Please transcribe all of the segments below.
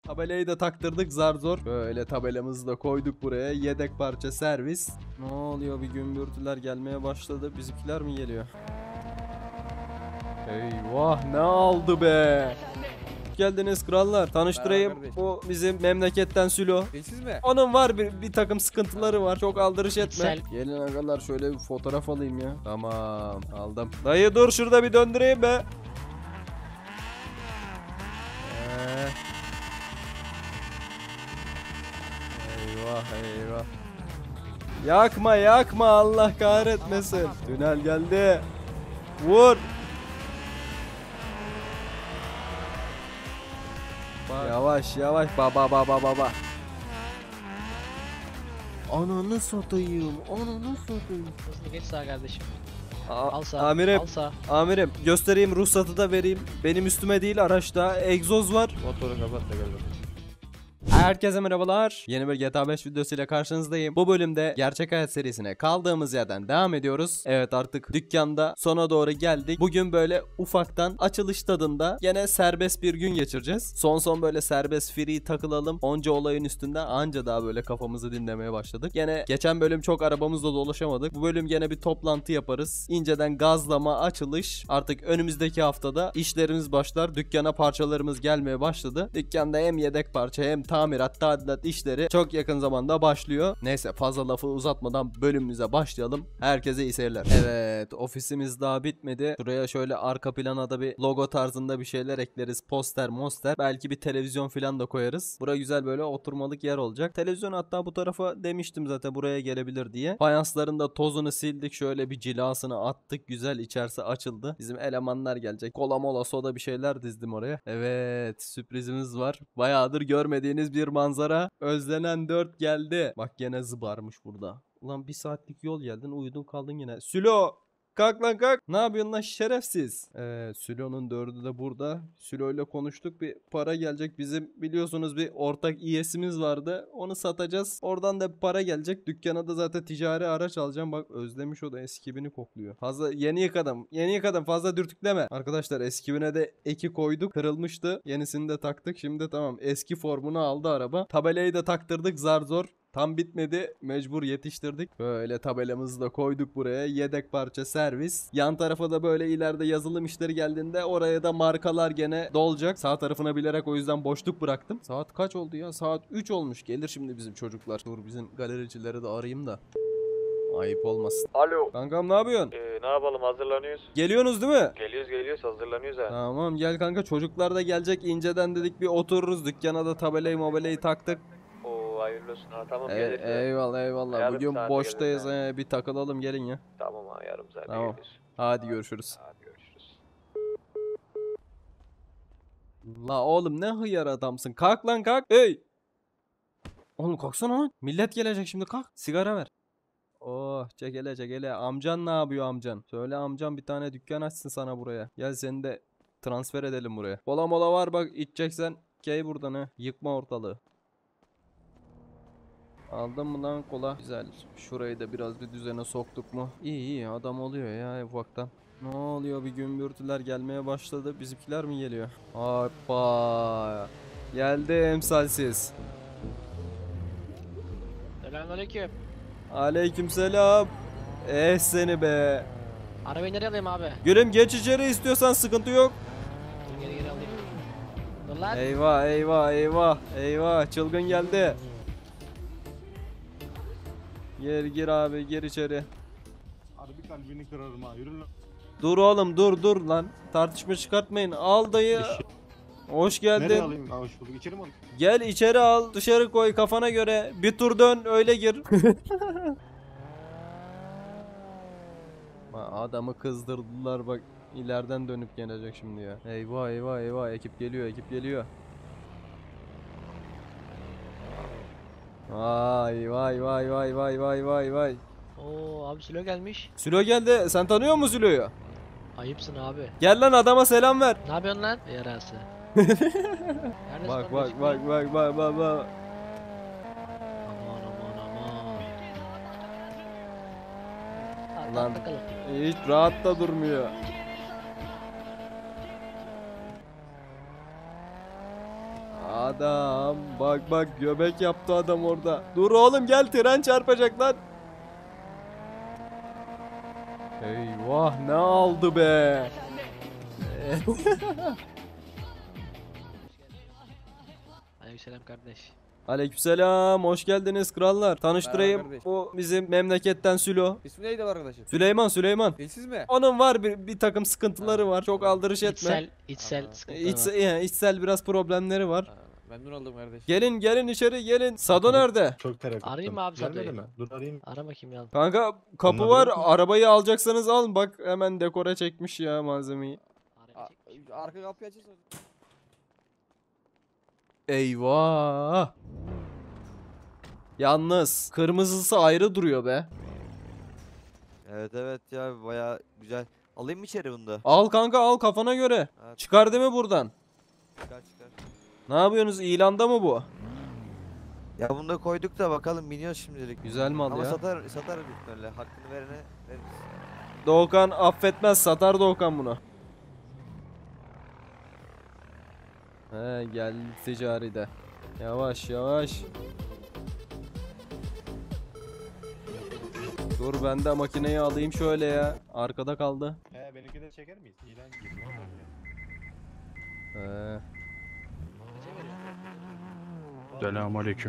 Tabelayı da taktırdık zar zor. Böyle tabelamızı da koyduk buraya. Yedek parça servis. Ne oluyor, bir gümbürtüler gelmeye başladı. Bizimkiler mi geliyor? Eyvah, ne aldı be? Geldiniz krallar. Tanıştırayım. Bu bizim memleketten Sülo. Siz mi? Onun var bir takım sıkıntıları var. Çok aldırış etme. İçsel. Gelin agalar, şöyle bir fotoğraf alayım ya. Tamam, aldım. Dayı dur, şurada bir döndüreyim be. Eyvah eyvah. Yakma yakma, Allah kahretmesin. Tünel geldi. Vur. Yavaş yavaş, baba baba baba. Ananı satayım, ananı satayım. Hızlı geç sağ kardeşim. A- Al sağ. Amirim, Al sağ. amirim göstereyim, ruhsatı da vereyim. Benim üstüme değil, araçta egzoz var. Motoru kapat da gel. Herkese merhabalar. Yeni bir GTA 5 videosuyla karşınızdayım. Bu bölümde gerçek hayat serisine kaldığımız yerden devam ediyoruz. Evet, artık dükkanda sona doğru geldik. Bugün böyle ufaktan açılış tadında gene serbest bir gün geçireceğiz. Son böyle serbest free takılalım. Onca olayın üstünde anca daha böyle kafamızı dinlemeye başladık. Gene geçen bölüm çok arabamızla dolaşamadık. Bu bölüm gene bir toplantı yaparız. İnceden gazlama, açılış. Artık önümüzdeki haftada işlerimiz başlar. Dükkana parçalarımız gelmeye başladı. Dükkanda hem yedek parça hem tamirat, tadilat işleri çok yakın zamanda başlıyor. Neyse, fazla lafı uzatmadan bölümümüze başlayalım. Herkese iyi seyirler. Evet, ofisimiz daha bitmedi. Şuraya şöyle arka plana da bir logo tarzında bir şeyler ekleriz. Poster, monster. Belki bir televizyon falan da koyarız. Bura güzel böyle oturmalık yer olacak. Televizyon hatta bu tarafa demiştim zaten, buraya gelebilir diye. Fayansların da tozunu sildik. Şöyle bir cilasını attık. Güzel, içerisi açıldı. Bizim elemanlar gelecek. Kola mola soda bir şeyler dizdim oraya. Evet, sürprizimiz var. Bayağıdır görmediğiniz bir manzara. Özlenen 4 geldi. Bak gene zıbarmış burada. Ulan bir saatlik yol geldin, uyudun kaldın yine. Sülo! Kalk lan kalk. Ne yapıyorsun lan şerefsiz? Sülo'nun 4'ü de burada. Sülo ile konuştuk. Bir para gelecek. Bizim biliyorsunuz bir ortak üyesimiz vardı. Onu satacağız. Oradan da bir para gelecek. Dükkana da zaten ticari araç alacağım. Bak özlemiş, o da eskibini kokluyor. Fazla yeni yıkadım. Yeni yıkadım. Fazla dürtükleme. Arkadaşlar eskibine de eki koyduk. Kırılmıştı. Yenisini de taktık. Şimdi tamam. Eski formunu aldı araba. Tabelayı da taktırdık zar zor. Tam bitmedi. Mecbur yetiştirdik. Böyle tabelamızı da koyduk buraya. Yedek parça servis. Yan tarafa da böyle ileride yazılım işleri geldiğinde oraya da markalar gene dolacak. Sağ tarafına bilerek o yüzden boşluk bıraktım. Saat kaç oldu ya? Saat 3 olmuş. Gelir şimdi bizim çocuklar. Dur, bizim galericileri de arayayım da. Ayıp olmasın. Alo. Kankam ne yapıyorsun? Ne yapalım, hazırlanıyoruz. Geliyorsunuz değil mi? Geliyoruz hazırlanıyoruz ha. Tamam gel kanka, çocuklar da gelecek. İnceden dedik bir otururuz. Dükkana da tabelayı taktık. Oo, hayırlı olsun ha, tamam geliriz. Eyvallah eyvallah. Yarım Bugün saate boştayız. geliriz Bir takılalım, gelin ya. Tamam ha, yarım saate Tamam. geliriz. Hadi görüşürüz. Hadi görüşürüz. La oğlum ne hıyar adamsın. Kalk lan kalk. Hey. Oğlum kalksana lan. Millet gelecek şimdi, kalk. Sigara ver. Oh çekele çekele. Amcan ne yapıyor amcan? Söyle amcan bir tane dükkan açsın sana buraya. Gel seni de transfer edelim buraya. Kola mola var bak, içeceksen. Gel buradan ha. Yıkma ortalığı. Aldın mı lan kola? Güzel. Şurayı da biraz bir düzene soktuk mu? İyi iyi, adam oluyor ya ufaktan. Ne oluyor, bir gümbürtüler gelmeye başladı. Bizimkiler mi geliyor? Hoppa. Geldi emsalsiz. Selamünaleyküm. Aleykümselam. Seni be. Arabayı nereye alayım abi? Gülüm geç içeri, istiyorsan sıkıntı yok. Dur, geri alayım. Dur lan. Eyvah eyvah eyvah. Eyvah, çılgın geldi. Gir abi, gir içeri. Harbi kalbini kırarım ha, yürü lan. Dur oğlum, dur lan. Tartışma çıkartmayın. Al dayı. Hoş Nereye geldin. alayım? Ha, hoş bulduk. İçeri mi alayım? Gel içeri al, dışarı koy kafana göre. Bir tur dön, öyle gir. Adamı kızdırdılar bak. İleriden dönüp gelecek şimdi ya. Eyvah eyvah eyvah, ekip geliyor, ekip geliyor. Vay vay vay vay vay vay vay vay. Oo abi Sülo gelmiş. Sülo geldi. Sen tanıyor musun Sülo'yu? Ayıpsın abi. Gel lan, adama selam ver. Ne yapıyorsun lan? Yarası. Bak bak bak bak bak bak bak. Aman aman aman. Lan. Lan. Bakalım. Hiç rahat da durmuyor. adam. Bak bak göbek yaptı adam orada. Dur oğlum gel tren çarpacak lan. Eyvah ne aldı be. Aleykümselam kardeş. Aleykümselam hoş geldiniz krallar. Tanıştırayım Merhaba kardeş. bu bizim memleketten Sülo. İsmi neydi arkadaşım? Süleyman. Dilsiz mi? Onun var bir takım sıkıntıları var. Çok aldırış etme. İçsel Aa. sıkıntılar var. Yani içsel biraz problemleri var. Memnun oldum kardeş. Gelin içeri gelin. Sado nerede? Çok tereddütüm. Arayayım mı abi Gelmedi Sado'yu? mi? Dur arayayım. Ara bakayım ya. Kanka kapı Onlar var. yok mu? Arabayı alacaksanız alın. Bak hemen dekora çekmiş ya malzemeyi. Arka kapıyı açırsan. Eyvah. Yalnız kırmızısı ayrı duruyor be. Evet ya baya güzel. Alayım mı içeri bunu da? Al kanka al kafana göre. Ha, Çıkar değil mi buradan? çıkar. Ne yapıyorsunuz? İlanda mı bu? Ya bunu da koyduk da bakalım biniyoruz şimdilik. Güzel mal Ama ya. satar büyük ihtimalle. Hakkını verene veririz. Doğukan affetmez. Satar Doğukan bunu. He gel ticari de. Yavaş. Dur ben de makineyi alayım şöyle ya. Arkada kaldı. Benimki de çeker miyiz? İlan gibi. He. Selamünaleyküm.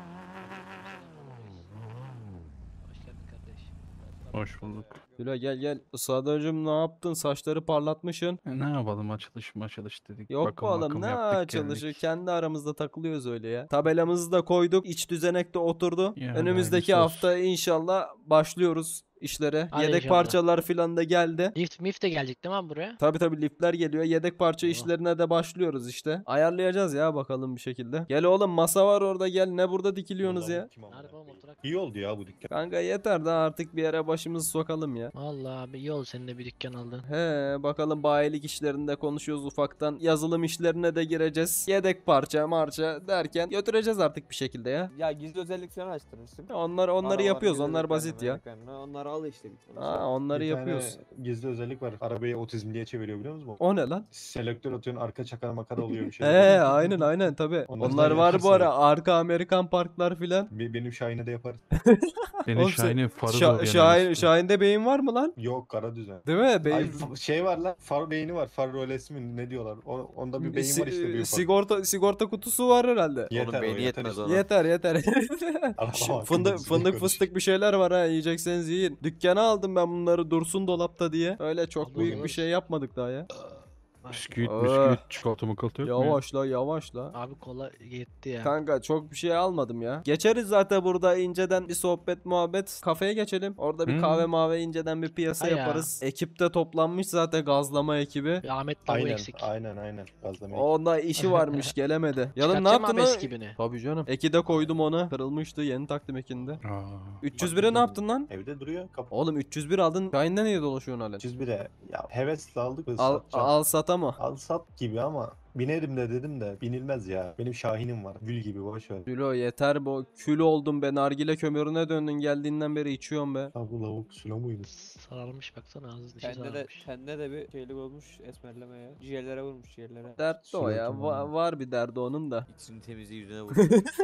Hoş geldin kardeş. Hoş bulduk. Güle gel. Sadıcım ne yaptın? Saçları parlatmışsın. Ne yapalım açılış dedik. Yok Bakım bu oğlum makım ne yaptık, açılışı. geldik. Kendi aramızda takılıyoruz öyle ya. Tabelamızı da koyduk. İç düzenekte oturdu. Yani Önümüzdeki hayırlısı olsun. hafta inşallah başlıyoruz işlere. Hadi Yedek inşallah. parçalar filan da geldi. Mif de gelecek değil mi abi buraya? Tabi lifler geliyor. Yedek parça Oh. işlerine de başlıyoruz işte. Ayarlayacağız ya bakalım bir şekilde. Gel oğlum masa var orada gel. Ne burada dikiliyorsunuz ya? Nerede oğlum oturak? İyi oldu ya bu dükkan. Kanka yeter de artık bir yere başımızı sokalım ya. Vallahi abi iyi oldu senin de bir dükkan aldın. He bakalım bayilik işlerinde konuşuyoruz ufaktan. Yazılım işlerine de gireceğiz. Yedek parça marça derken götüreceğiz artık bir şekilde ya. Ya gizli özellik falan açtırmışsın. Onları Arabalar yapıyoruz. gizli Onlar özelliklerini, basit ya. özelliklerini. Onları al işte. Onları Bir yapıyoruz. tane gizli özellik var. Arabayı otizm diye çeviriyor biliyor musun? O ne lan? Selektör atıyorsun arka çakar makara oluyor bir şey. Aynen tabi. Onları Onlar da var bu yaparsın ara. ya. Arka Amerikan parklar filan. Benim Şahin'e de yaparız. Senin Oğlum sen- Şahin'in farı zor Şahin'de beyin var mı lan? Yok kara düzen. Değil mi? Ay, Beyin. şey var lan far beyni var. Far rolesi mi ne diyorlar? Onda bir beyin var işte büyük Sigorta kutusu var herhalde. Onun beyni yetmez işte. ona. Yeter. Araba hakkında Fındık düzgün fındık konuş. fıstık bir şeyler var ha yiyecekseniz yiyin. Dükkana aldım ben bunları dursun dolapta diye. Öyle çok Olur, büyük bir olur. şey yapmadık daha ya. Bisküvit, Ah. çikolata makalata yok mu? Yavaş la. Abi kola yetti ya. Kanka çok bir şey almadım ya. Geçeriz zaten burada inceden bir sohbet muhabbet. Kafeye geçelim. Orada bir Hmm. kahve mavi inceden bir piyasa Ha ya. yaparız. Ekip de toplanmış zaten gazlama ekibi. Bir Ahmet de bu Aynen, eksik. aynen. Gazlamayı. Onda işi varmış gelemedi. Yalın ne Çıkartacağım yaptın abi lan? eskibini. Tabii canım. Eki de koydum ona. Kırılmıştı yeni taktım ekinde. Aa, 301'e ne yaptın lan? Evde duruyor. Kapı. Oğlum 301 aldın. Şahin'de niye dolaşıyorsun halen? 301'e ya hevesle aldık. Al sat ama. Al sat gibi ama binerim de dedim de binilmez ya. Benim Şahin'im var. Gül gibi boş ver. Sülo yeter bu. Kül oldum be. Nargile kömürüne döndün geldiğinden beri içiyorum be. Ya bu lavuk silo muydu? Sararmış baksana ağzı dışı Sende de, sararmış. sende de bir şeylik olmuş esmerleme ya. Ciğerlere vurmuş ciğerlere. Dertli o ya. Sürekli var. Var bir derdi onun da. İçini temizliği yüzüne vur.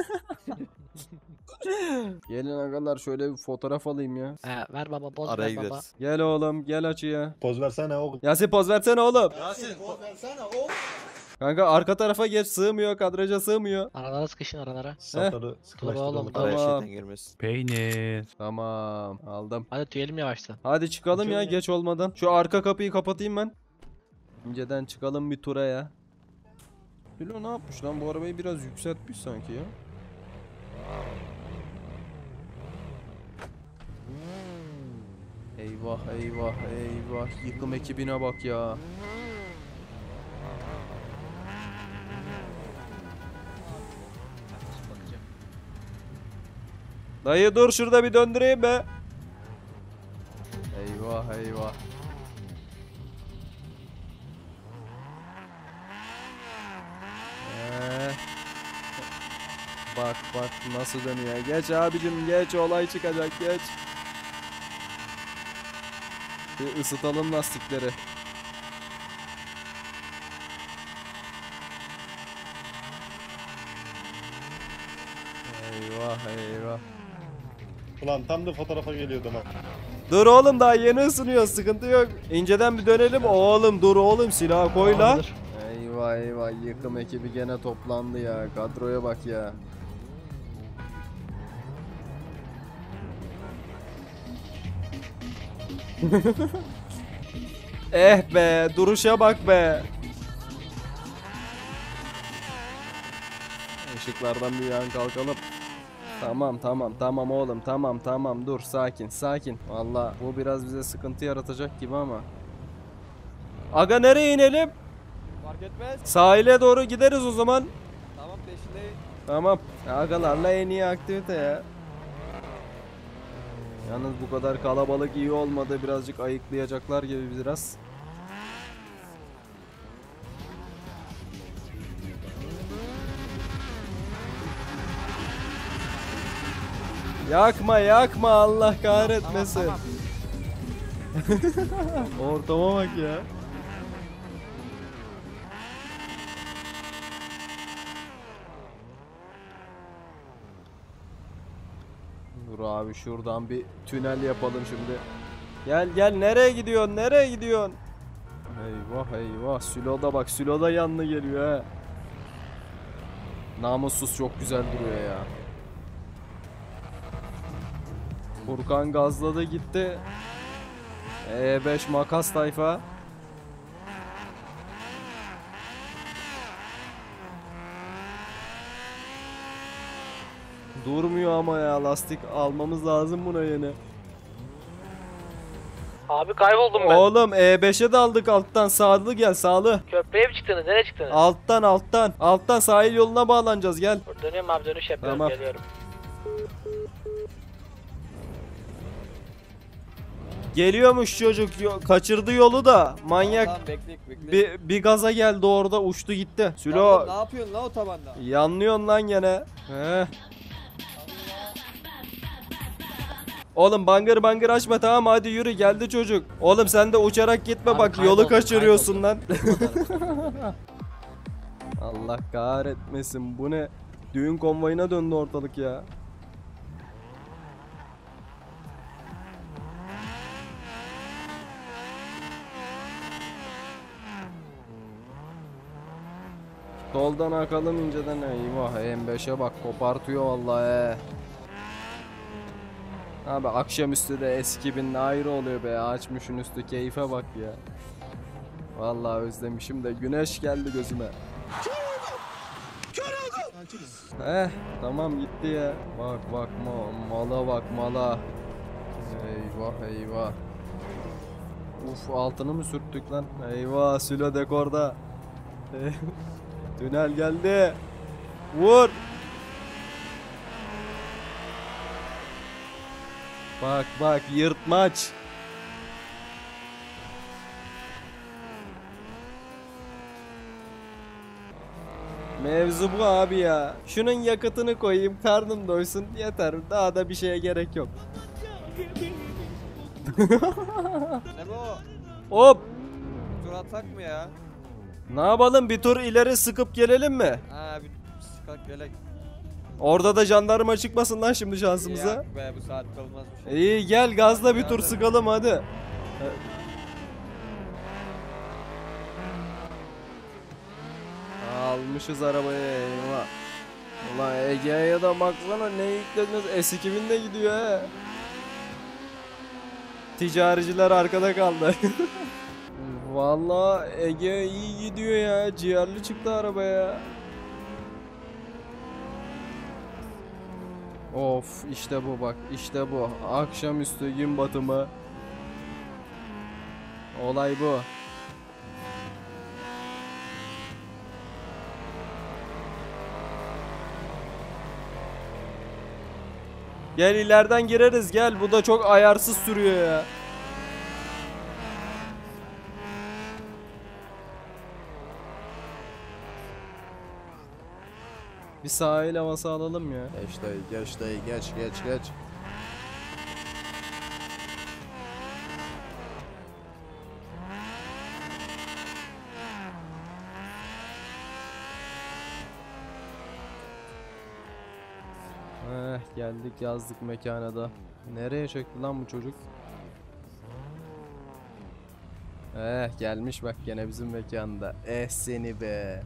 Gelin agalar şöyle bir fotoğraf alayım ya. He, ver baba poz Araya ver baba. gideriz. Gel oğlum gel açıya. Poz versene oğlum. Yasin poz versene oğlum. Kanka arka tarafa geç sığmıyor kadraja sığmıyor. Aralara sıkışın aralara. Safları oğlum, sıkılaştıralım. Araya Tamam. şeytan girmesin. peynir. Tamam aldım. Hadi tüyelim yavaştan. Hadi çıkalım ya Şöyle. geç olmadan. Şu arka kapıyı kapatayım ben. İnceden çıkalım bir tura ya. Bilo ne yapmış lan bu arabayı biraz yükseltmiş sanki ya. Eyvah yıkım ekibine bak ya. Bakacağım. Dayı dur şurada bir döndüreyim be. Eyvah. Bak nasıl dönüyor. Geç abicim geç olay çıkacak geç. Bir ısıtalım lastikleri. Eyvah eyvah. Ulan tam da fotoğrafa geliyordum ha. Dur oğlum daha yeni ısınıyor, sıkıntı yok. İnceden bir dönelim oğlum, dur oğlum, silahı koy la. Tamamdır. Eyvah eyvah, yıkım ekibi gene toplandı ya, kadroya bak ya. Eh be, duruşa bak be. Işıklardan bir yan kalkalım. Tamam oğlum, tamam dur, sakin. Valla bu biraz bize sıkıntı yaratacak gibi ama. Aga nereye inelim? Fark etmez. Sahile doğru gideriz o zaman. Tamam peşindeyim. Tamam. Agalarla en iyi aktivite ya. Yalnız bu kadar kalabalık iyi olmadı, birazcık ayıklayacaklar gibi biraz. Yakma Allah kahretmesin. Ortama bak ya. Dur abi şuradan bir tünel yapalım şimdi. Gel nereye gidiyorsun? Eyvah Sülo'da bak, Sülo'da yanına geliyor ha. Namussuz çok güzel duruyor ya. Furkan gazladı gitti. E5 makas tayfa. Durmuyor ama ya, lastik almamız lazım buna yeni. Abi kayboldum ben. Oğlum E5'e daldık alttan, sağlı gel, sağlı. Köprüye mi çıktınız? Nereye çıktınız? Alttan sahil yoluna bağlanacağız, gel. Dönüyorum abi, dönüş yapıyorum, Tamam. geliyorum. Geliyormuş çocuk, kaçırdı yolu da manyak. Tamam bekle. Bir gaza geldi orada, uçtu gitti. Lan Sülo ne yapıyorsun lan otobanda? yanlıyorsun lan gene. Heh. Oğlum bangır açma, tamam hadi yürü, geldi çocuk. Oğlum sen de uçarak gitme Abi bak, yolu kayboldum, kaçırıyorsun lan. Allah kahretmesin, bu ne? Düğün konvoyuna döndü ortalık ya. Soldan akalım inceden, eyvah M5'e bak, kopartıyor vallahi. Abi akşamüstü de S2000'le ayrı oluyor be, açmışın üstü, keyfe bak ya. Vallahi özlemişim de, güneş geldi gözüme. Tamam gitti ya. Bak mala bak mala. Eyvah. Uf, altını mı sürttük lan? Eyvah, Sülo dekorda. Tünel geldi. Vur. Bak yırtmaç. Mevzu bu abi ya. Şunun yakıtını koyayım, karnım doysun, yeter. Daha da bir şeye gerek yok. Ne bu? Hop. Tur atsak mı ya? Ne yapalım, bir tur ileri sıkıp gelelim mi? Ha bir sıkak gelek. Orada da jandarma çıkmasın lan şimdi şansımıza. Yok be, bu saat kalmaz bir şey. İyi gel, gazla bir tur sıkalım hadi. Almışız arabayı, eyvah. Ulan Ege'ye de baksana, ne yüklediniz, S2000 de gidiyor he. Ticariciler arkada kaldı. Vallahi Ege iyi gidiyor ya, ciğerli çıktı arabaya. Of, işte bu bak, işte bu. Akşamüstü gün batımı. Olay bu. Gel ileriden gireriz, gel. Bu da çok ayarsız sürüyor ya. Bir sahil havası alalım ya. Geç dayı, geç. Geldik yazdık mekana da. Nereye çekti lan bu çocuk? Gelmiş bak gene bizim mekanda. Seni be.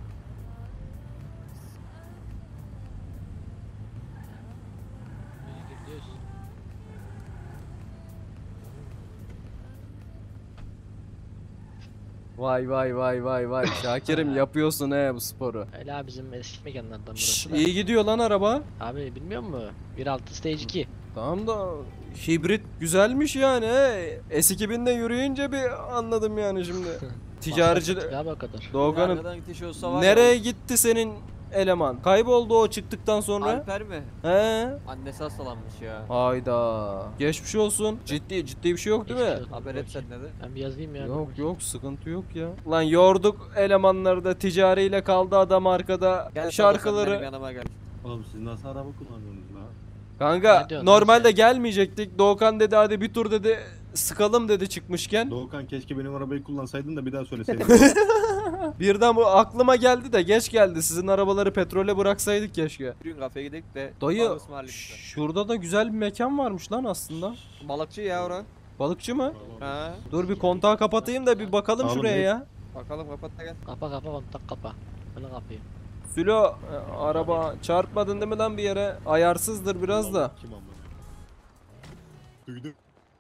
Vay vay vay vay vay. Şakir'im yapıyorsun bu sporu. Öyle abi bizim eski mekanlardan Şşş, burası da. iyi gidiyor lan araba. Abi bilmiyor musun? 1.6 Stage 2. Tamam da hibrit güzelmiş yani. S2000'de yürüyünce bir anladım yani şimdi. Ticarici Abi o kadar. Doğukan'ım Arkadan itiş olsa var nereye ya. gitti senin eleman? Kayboldu o çıktıktan sonra. Alper mi? He? Annesi hastalanmış ya. Hayda. Geçmiş olsun. Ciddi bir şey yok değil mi? Geçmiş olsun. Haber et sen de. Ben bir yazayım ya. Yok yok sıkıntı yok ya. Lan yorduk elemanları da ticariyle kaldı adam arkada Gel şarkıları. benim yanıma gel. Oğlum siz nasıl araba kullanıyorsunuz lan? Kanka Ne diyorsun normalde lan sen? gelmeyecektik. Doğukan dedi hadi bir tur dedi sıkalım dedi çıkmışken. Doğukan keşke benim arabayı kullansaydın da bir daha söyleseydin. Birden bu aklıma geldi de geç geldi. Sizin arabaları petrole bıraksaydık keşke. Bugün kafeye gidelim de. Dayı balık ısmarlayayım size. şurada da güzel bir mekan varmış lan aslında. Balıkçı ya ora. Balıkçı mı? Ha. Dur bir kontağı kapatayım da bir bakalım Oğlum şuraya ne- ya. Bakalım kapat da gel. Kapa kontak kapa. Ben kapayım. Sülo araba çarpmadın değil mi lan bir yere? Ayarsızdır biraz da. Kim amına? Duydum.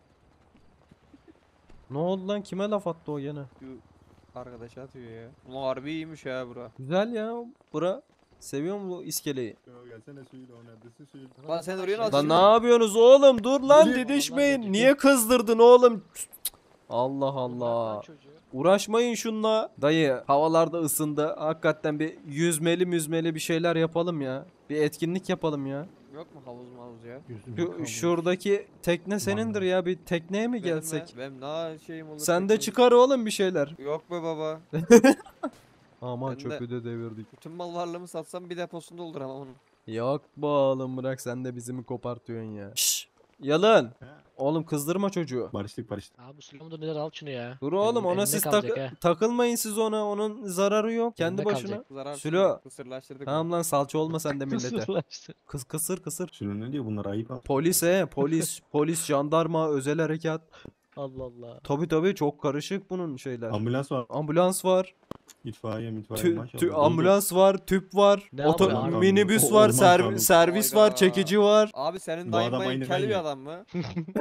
Ne oldu lan kime laf attı o gene? Şu arkadaş atıyor ya. Ulan harbi iyiymiş ya bura. Güzel ya bura. Seviyor mu bu iskeleyi? Gelsene suyla o neredesin suyla. Lan sen oraya nasıl? Lan ne yapıyorsunuz oğlum? Dur lan Nereye? didişmeyin. Vallahi Niye kızdırdın oğlum? Allah Allah. Uğraşmayın şunla. Dayı havalarda ısındı. Hakikaten bir yüzmeli bir şeyler yapalım ya. Bir etkinlik yapalım ya. Yok mu havuz mavuz ya? Şuradaki tekne senindir ya. Bir tekneye mi gelsek? Benim ne şeyim olur. Sen de teknik. çıkar oğlum bir şeyler. Yok be baba. Aman Ben de- çöpü de devirdik. Bütün mal varlığımı satsam bir deposunu dolduramam onun. Yok be oğlum bırak sen de bizi mi kopartıyorsun ya. Şşş. Yalın. Oğlum kızdırma çocuğu. Barıştık. Abi Süleyman neler al şunu ya. Dur oğlum ona Elinde siz kalacak ha. takılmayın siz ona. Onun zararı yok. Kendi Elinde başına. kalacak. Zarar Sülo. kısırlaştırdık. Tamam lan salça olma sen de millete. Kısırlaştı. Kısır. Sülün ne diyor bunlar ayıp ha. Polis polis jandarma özel harekat. Allah Allah. Tabi çok karışık bunun şeyler. Ambulans var. Ambulans var. İtfaiye maşallah. Ambulans var, tüp var. Ne yapıyor abi? Minibüs O- var, orman kanunu. servis Hayda. var, çekici var. Abi senin Bu dayın adam mayın aynı kel ben bir ya. adam mı?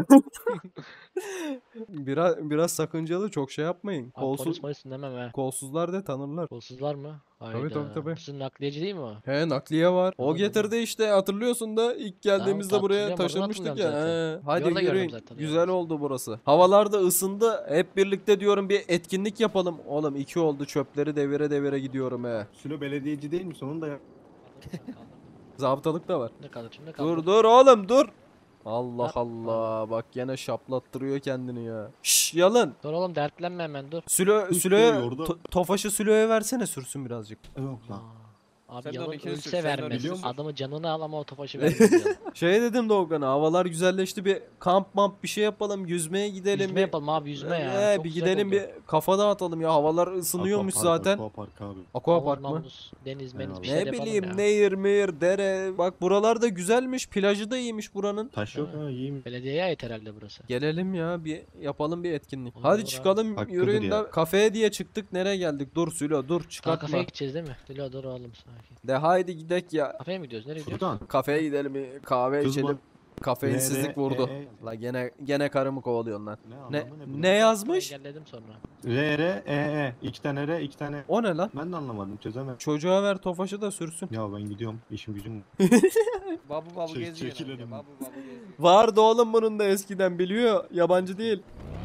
Biraz sakıncalı çok şey yapmayın. Abi polis polis dinlemem ha. Kolsuzlar da tanırlar. Kolsuz var mı? Hayda. Tabii. Sizin nakliyeci değil mi o? He nakliye var. O Anladım. getirdi işte hatırlıyorsun da ilk geldiğimizde Tamam, buraya hatırlıyorum, oradan taşınmıştık ya. hatırlıyorum He. Hadi Yolda gördüm yürüyün. zaten, Güzel evet. oldu burası. Havalar da ısındı. Hep birlikte diyorum bir etkinlik yapalım. Oğlum 2 oldu çöpleri devire gidiyorum he. Sülo belediyeci değil mi? Sonunda ya. Zabıtalık da var. Ne kaldı şimdi kaldı. Dur oğlum dur. Allah Ha, Allah bak gene şaplattırıyor kendini ya. Şşş yalın. Dur oğlum dertlenme hemen dur. Sülo'ya yordu. Tofaşı Sülo'ya versene sürsün birazcık. Yok lan. Abi Sen de yalan onu ikini sür, ölse sen de onu vermez. biliyor musun? Adamı canını al ama o topaşı vermez. Şey dedim Doğukan'a havalar güzelleşti bir kamp bir şey yapalım yüzmeye gidelim. Yüzme bir- yapalım abi yüzme ya. Çok bir güzel gidelim oldu. bir kafa dağıtalım ya havalar ısınıyormuş Aquapark, zaten. Aquapark abi. Aquapark Havuz, mı? mavuz, deniz, meniz Eyvallah. bir şey Ne yapalım bileyim ya. nehir mehir dere bak buralar da güzelmiş plajı da iyiymiş buranın. Taş yok ha iyi mi? Belediyeye ait herhalde burası. Gelelim ya bir yapalım bir etkinlik. Olur Hadi abi. çıkalım Hakkıdır yürüyün ya. de kafeye diye çıktık nereye geldik dur Sülo dur Daha çıkartma. kafeye gideceğiz değil mi? Dilo dur oğlum sakin. De haydi gidek ya. Kafeye mi gidiyoruz? Nereye gidiyoruz? Furkan. Kafeye gidelim bir kahve Kız içelim. mı? Kafeinsizlik vurdu. La gene karımı kovalıyorsun lan. Ne yazmış? Engelledim sonra. R. İki tane R, iki tane. O ne lan? Ben de anlamadım çözemedim. Çocuğa ver Tofaş'ı da sürsün. Ya ben gidiyorum. İşim gücüm. Babu Çek- geziyor. çekil herhalde, önümden. Babu geziyor. Vardı oğlum bunun da eskiden biliyor. Yabancı değil.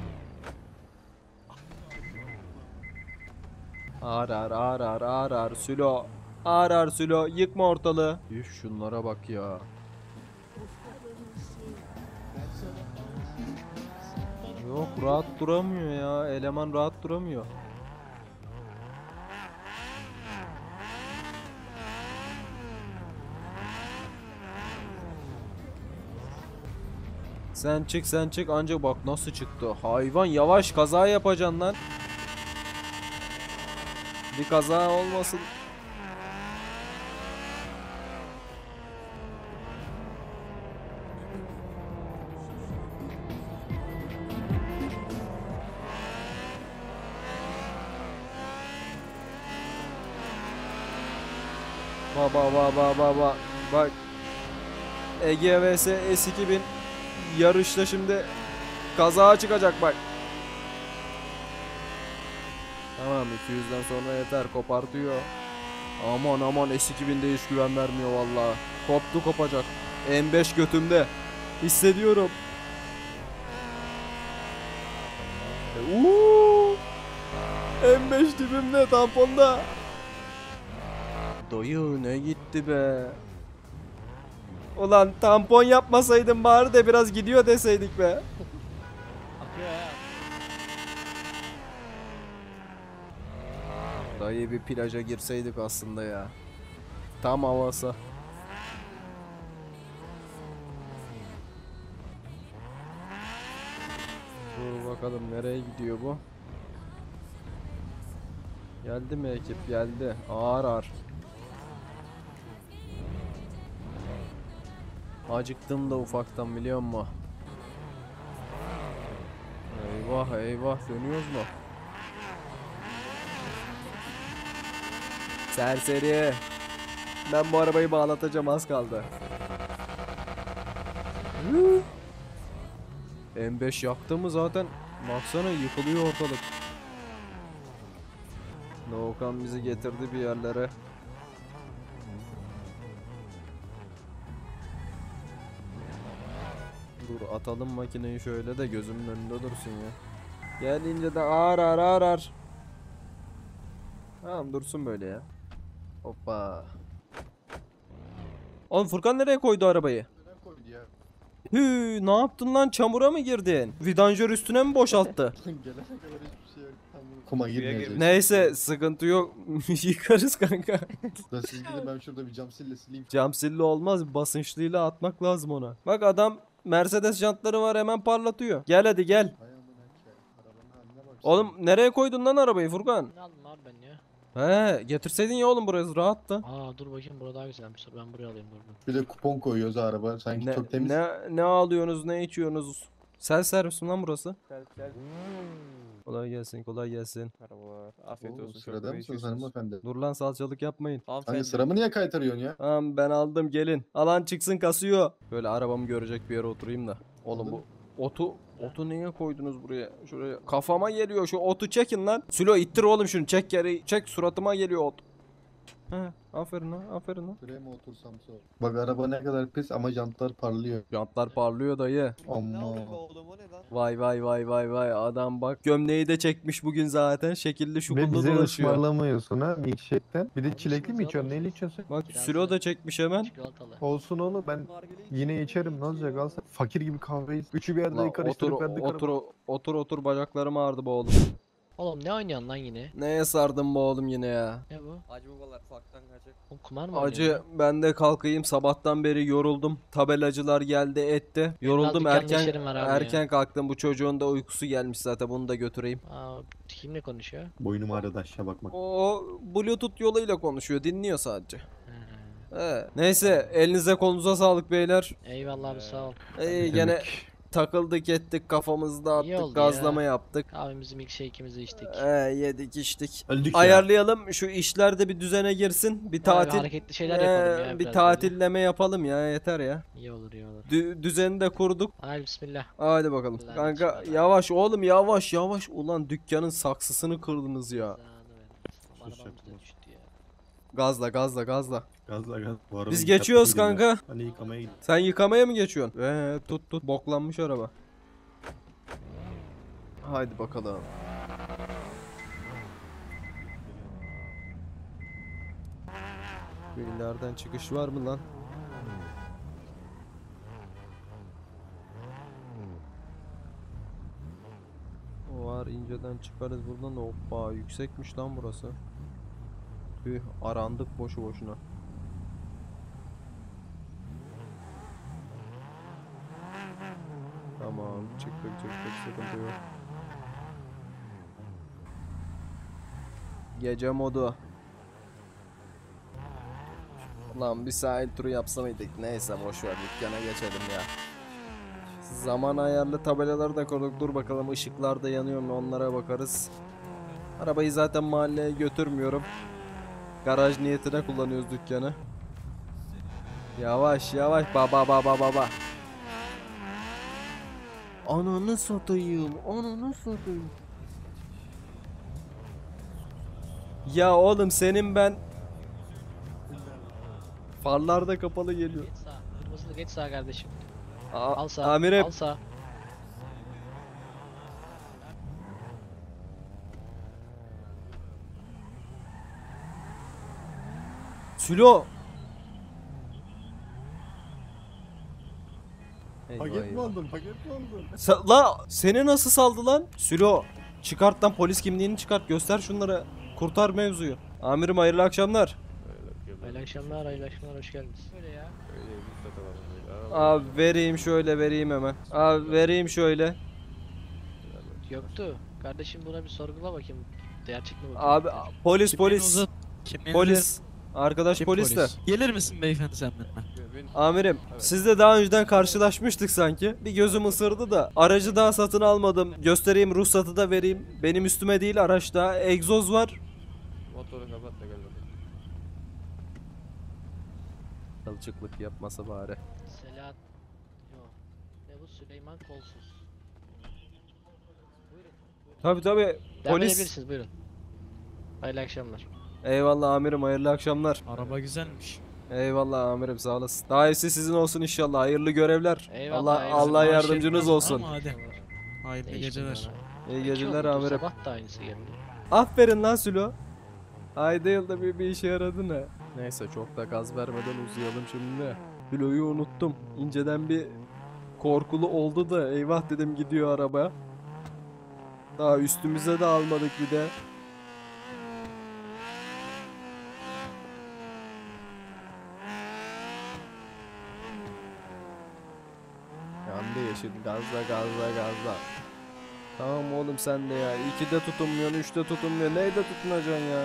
Ağır Sülo. Ağır Sülo. Yıkma ortalığı. Üf şunlara bak ya. Yok rahat duramıyor ya. Eleman rahat duramıyor. Sen çık ancak bak nasıl çıktı. Hayvan yavaş kaza yapacaksın lan. Bir kaza olmasın. Baba baba baba. Bak. Ege vs S2000 yarışta şimdi kaza çıkacak bak. Tamam 200'den sonra yeter, kopartıyor. Aman aman, S2000'de hiç güven vermiyor valla. Koptu kopacak. M5 götümde. Hissediyorum. M5 dibimde, tamponda. Dayı ne gitti be. Ulan tampon yapmasaydım bari de biraz gidiyor deseydik be. Akıyor ya. Dayı bir plaja girseydik aslında ya. Tam havası. Dur bakalım nereye gidiyor bu? Geldi mi ekip? Geldi. Ağır ağır. Acıktım da ufaktan, biliyor musun? Eyvah eyvah, dönüyoruz mu? Serseri. Ben bu arabayı bağlatacağım, az kaldı. M5 yaktı mı zaten? Baksana yıkılıyor ortalık. Doğukan bizi getirdi bir yerlere. Dur atalım makineyi şöyle de gözümün önünde dursun ya. Gelince de ağır ağır ağır ağır. Tamam dursun böyle ya. Hoppa. Oğlum Furkan nereye koydu arabayı? Hü, ne yaptın lan, çamura mı girdin? Vidanjör üstüne mi boşalttı? Kuma girmeyeceğiz. Neyse sıkıntı yok. Yıkarız kanka. Da siz gidin, ben şurada bir cam sille sileyim. Cam silli olmaz, basınçlıyla atmak lazım ona. Bak adam Mercedes jantları var, hemen parlatıyor. Gel hadi gel. Hay amına ke. Arabanın haline bak. Oğlum nereye koydun lan arabayı Furkan? Ne aldım abi ben ya? He getirseydin ya oğlum, burası rahattı. Aa dur bakayım, burada daha güzelmiş. Dur ben buraya alayım dur. Bir de kupon koyuyoruz araba. Sanki Ne, çok temiz. ne alıyorsunuz, ne içiyorsunuz? Self servis mi lan burası? Gel. Kolay gelsin, kolay gelsin. Merhabalar. Afiyet Oo, olsun. sırada Çorbayı mısınız içiyorsunuz. hanımefendi? Dur lan, salçalık yapmayın. Hanımefendi. Hani sıramı niye kaytarıyorsun ya? Tamam ben aldım, gelin. Alan çıksın, kasıyor. Böyle arabamı görecek bir yere oturayım da. Oğlum bu otu niye koydunuz buraya? Şuraya kafama geliyor, şu otu çekin lan. Sülo ittir oğlum şunu, çek geri, çek, suratıma geliyor ot. He aferin lan, aferin lan. Şuraya mı otursam sor. Bak araba ne kadar pis ama jantlar parlıyor. Jantlar parlıyor dayı. Amma. oğlum o ne lan? Vay vay vay vay vay, adam bak gömleği de çekmiş bugün zaten, şekilli Ve şukullu bize dolaşıyor. ısmarlamıyorsun ha milkshake'ten. Bir de çilekli mi içiyorsun? Neyle içiyorsun? Bak Sülo da çekmiş hemen. Çikolatalı. Olsun oğlum, ben yine içerim, ne olacak, al sen. Fakir gibi kahveyi. Üçü bir yerde Lan karıştırıp verdik otur bacaklarım ağrıdı bu oğlum. Oğlum ne oynuyorsun lan yine? Neye sardın bu oğlum yine ya? Ne bu? Acı babalar farktan kaçacak. Oğlum kumar mı Acı, oynuyorsun ben de kalkayım, sabahtan beri yoruldum. Tabelacılar geldi etti. Yoruldum, dükkanda erken işlerim var abi erken kalktım. Bu çocuğun da uykusu gelmiş zaten, bunu da götüreyim. lan? Aa kimle konuşuyor? Boynum ağrıdı aşağı bakmak. O Bluetooth yoluyla konuşuyor, dinliyor sadece. Ha. Neyse, elinize kolunuza sağlık beyler. Eyvallah abi sağ ol. Gene takıldık ettik, kafamızda İyi attık, oldu gazlama ya. yaptık. Kahvemizi milkshake'imizi içtik. Yedik içtik. Öldük ya. Ayarlayalım, şu işlerde bir düzene girsin. Bir Abi tatil. hareketli şeyler yapalım ya. Bir biraz tatilleme yapalım ya, yeter ya. böyle. İyi olur iyi olur. Düzeni de kurduk. Hadi bismillah. Hadi bakalım. Allah'ım Kanka bismillah. yavaş oğlum, yavaş yavaş. Ulan dükkanın saksısını kırdınız ya. Zamanı ver. Arabamız da düştü ya. Gazla gazla gazla. Gazla gaz. Bu arabayı Biz geçiyoruz yıkattım kanka. ben. Hani yıkamaya gidiyorum. Sen yıkamaya mı geçiyorsun? Tut boklanmış araba. Haydi bakalım. Bir ileriden çıkış var mı lan? O var, inceden çıkarız buradan da. Hoppa, yüksekmiş lan burası. Tüh, arandık boşu boşuna. Tamam, çıktık sıkıntı yok. Gece modu. Lan bir sahil turu yapsa mıydık? Neyse boşver, dükkana geçelim ya. Zaman ayarlı tabelaları da kurduk. Dur bakalım ışıklar da yanıyor mu, onlara bakarız. Arabayı zaten mahalleye götürmüyorum. Garaj niyetine kullanıyoruz dükkanı. Yavaş yavaş baba baba baba. Ananı satayım. Ananı satayım. Ya oğlum senin ben farlar da kapalı geliyor. Geç sağ. Kırmızılı geç sağ kardeşim. A- Al sağ. Amirim. Al sağ. Sülo. Paket mi aldın? Paket mi aldın? La seni nasıl saldı lan? Sülo. Çıkart lan polis kimliğini çıkart. Göster şunlara. Kurtar mevzuyu. Amirim hayırlı akşamlar. Hayırlı akşamlar, hayırlı akşamlar, hoş geldiniz. Böyle ya. Abi vereyim şöyle vereyim hemen. Abi vereyim şöyle. Yoktu. Kardeşim buna bir sorgula bakayım. Gerçek mi bu? Abi polis polis. Polis. Arkadaş polis de. Gelir misin beyefendi sen benimle? Amirim siz de daha önceden karşılaşmıştık sanki. Bir gözüm ısırdı da aracı daha satın almadım. Göstereyim ruhsatı da vereyim. Benim üstüme değil araçta egzoz var. Motoru kapat da gel bakayım. Kılçıklık yapmasa bari. Selahat. Yok. Ne bu Süleyman Kolsuz. Buyurun. Tabi tabi Devam polis. edebilirsiniz buyurun. Hayırlı akşamlar. Eyvallah amirim hayırlı akşamlar. Araba güzelmiş. Eyvallah amirim sağ olasın. Daha iyisi sizin olsun inşallah. Hayırlı görevler. Eyvallah, Allah eyvallah. Allah yardımcınız olsun. Ama hadi. Hayırlı Değiştim geceler. bana. İyi İki geceler oldu, amirim. Sabah da aynısı geldi. Aferin lan Sülo. Ayda yılda bir işe yaradı ne? Neyse çok da gaz vermeden uzayalım şimdi. Sülo'yu unuttum. İnceden bir korkulu oldu da eyvah dedim gidiyor araba. Daha üstümüze de almadık bir de. Yandı yeşil gazla gazla gazla. Tamam oğlum sen de ya. 2'de tutunmuyorsun, 3'te tutunmuyorsun. Neyde tutunacaksın ya?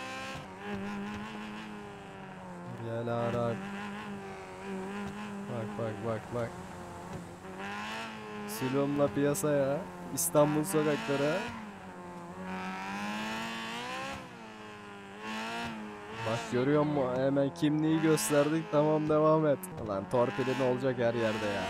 Gel Arak. Bak bak bak bak. Silomla piyasaya. İstanbul sokaklara. Bak görüyor musun? Hemen kimliği gösterdik. Tamam devam et. Lan torpilin olacak her yerde ya.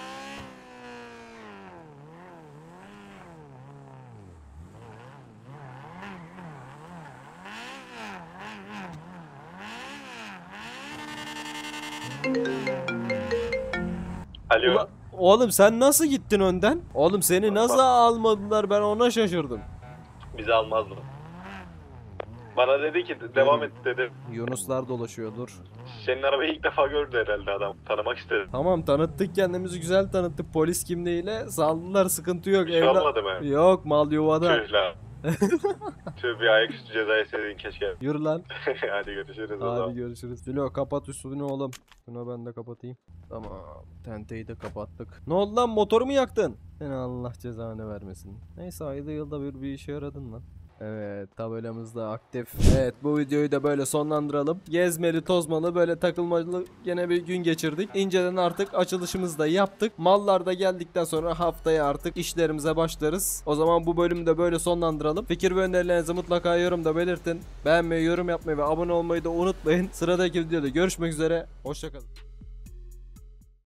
Alo. Oğlum sen nasıl gittin önden? Oğlum seni nasıl almadılar ben ona şaşırdım. Bizi almazdı. Bana dedi ki devam et dedi. Yunuslar dolaşıyordur. Senin arabayı ilk defa gördü herhalde adam. Tanımak istedi. Tamam tanıttık kendimizi güzel tanıttık polis kimliğiyle saldılar sıkıntı yok. Bir şey olmadı mı? Yok mal yuvada. Tüh lan. Tüh bir ayaküstü ceza yeseydin keşke. Yürü lan. Hadi görüşürüz o Hadi zaman. görüşürüz. Filo kapat üstünü oğlum. Şunu ben de kapatayım. Tamam. Tenteyi de kapattık. Ne oldu lan motoru mu yaktın? Seni Allah cezanı vermesin. Neyse ayda yılda bir işe yaradın lan. Evet tabelamız da aktif. Evet bu videoyu da böyle sonlandıralım. Gezmeli tozmalı böyle takılmalı gene bir gün geçirdik. İnceden artık açılışımızı da yaptık. Mallar da geldikten sonra haftaya artık işlerimize başlarız. O zaman bu bölümü de böyle sonlandıralım. Fikir ve önerilerinizi mutlaka yorumda belirtin. Beğenmeyi, yorum yapmayı ve abone olmayı da unutmayın. Sıradaki videoda görüşmek üzere. Hoşçakalın.